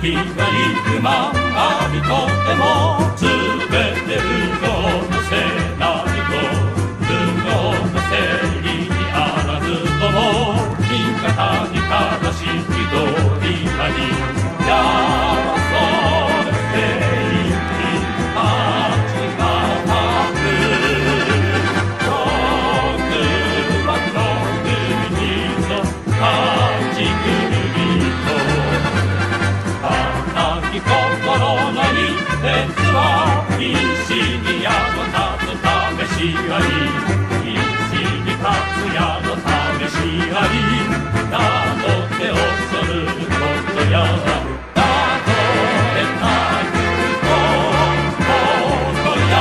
光るままにとても全て運動のせないと運動のせいにあらずとも味方に正しき通りなにやそれでいい立ちがたく僕は特にぞ勝ち組心の一徹は必死に宿立つ試しあり必死に勝つ宿試しあり名乗って恐ることや名乗れないことや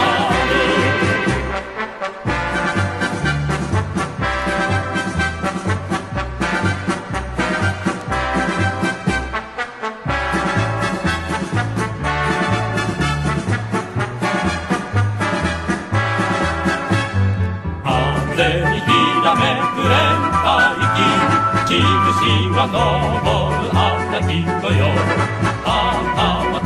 風にひらめく連帯機印は昇るあった人よ頭